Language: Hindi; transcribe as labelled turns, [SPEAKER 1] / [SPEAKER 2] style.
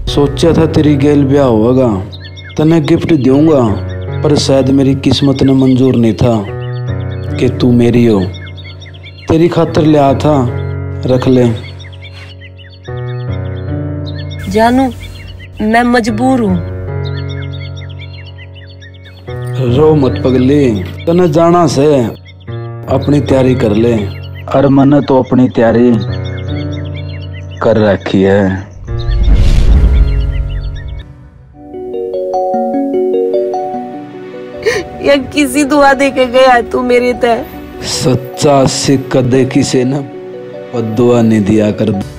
[SPEAKER 1] सोचा था तेरी गेल ब्याह होगा, तने गिफ्ट दूंगा, पर शायद मेरी किस्मत ने मंजूर नहीं था कि तू मेरी हो। तेरी खातर ले आया था, रख ले।
[SPEAKER 2] जानू, मैं मजबूर हूँ।
[SPEAKER 1] रो मत पगली, तने जाना से अपनी तैयारी कर ले। और मैंने तो अपनी तैयारी कर रखी है।
[SPEAKER 2] या किसी दुआ दे के गया तू मेरे तय।
[SPEAKER 1] सच्चा सिक्का देखी से न, और दुआ नहीं दिया कर।